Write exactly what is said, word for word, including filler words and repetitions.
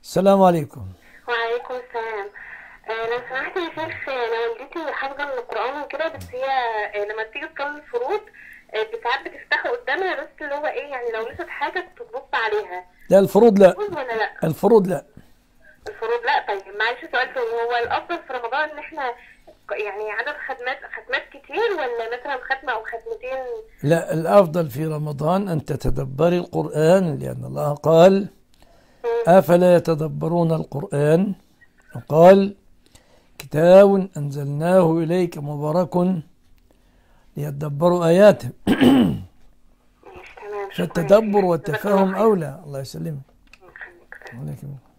السلام عليكم. وعليكم السلام. آه، لو سمحت يا شيخ، انا والدتي حافظه من القران وكده، بس هي آه، لما بتيجي تصلي الفروض آه، ساعات بتفتحه قدامها، بس اللي هو ايه يعني لو نسيت حاجه بتبص عليها. لا، الفروض لا. يجوز ولا لا؟ الفروض لا. الفروض لا. طيب معلش سؤال تاني، هو الافضل في رمضان ان احنا يعني عدد ختمات ختمات كتير، ولا مثلا ختمه او ختمتين؟ لا، الأفضل في رمضان أن تتدبري القرآن، لأن الله قال: مم. أفلا يتدبرون القرآن؟ وقال: كتاب أنزلناه إليك مبارك ليدبروا آياته. ماشي تمام، شكرا يا فالتدبر شيخ، جزاك الله والتفاهم خير. أولى. الله يسلمك. الله يخليك. عليكم.